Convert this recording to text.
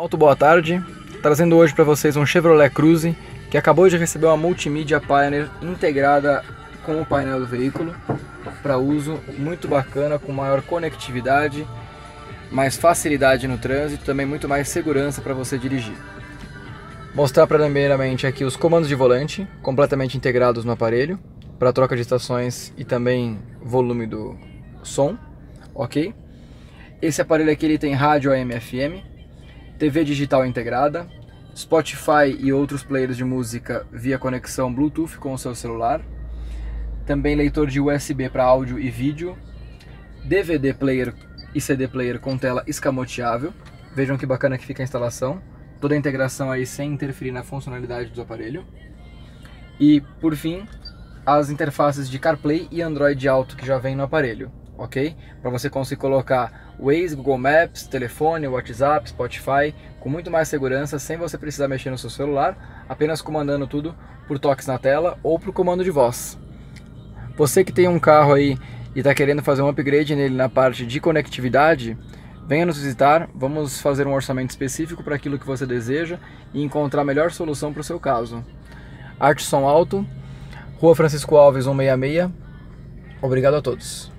Muito boa tarde, trazendo hoje para vocês um Chevrolet Cruze que acabou de receber uma Multimídia Pioneer integrada com o painel do veículo para uso, muito bacana, com maior conectividade, mais facilidade no trânsito, também muito mais segurança para você dirigir. Mostrar primeiramente aqui os comandos de volante completamente integrados no aparelho para troca de estações e também volume do som, ok? Esse aparelho aqui ele tem rádio AM/FM, TV digital integrada, Spotify e outros players de música via conexão Bluetooth com o seu celular, também leitor de USB para áudio e vídeo, DVD player e CD player com tela escamoteável. Vejam que bacana que fica a instalação, toda a integração aí sem interferir na funcionalidade do aparelho. E por fim, as interfaces de CarPlay e Android Auto que já vem no aparelho, ok? Para você conseguir colocar Waze, Google Maps, telefone, WhatsApp, Spotify, com muito mais segurança, sem você precisar mexer no seu celular, apenas comandando tudo por toques na tela ou por comando de voz. Você que tem um carro aí e está querendo fazer um upgrade nele na parte de conectividade, venha nos visitar, vamos fazer um orçamento específico para aquilo que você deseja e encontrar a melhor solução para o seu caso. Arte Som Alto, Rua Francisco Alves 166, obrigado a todos.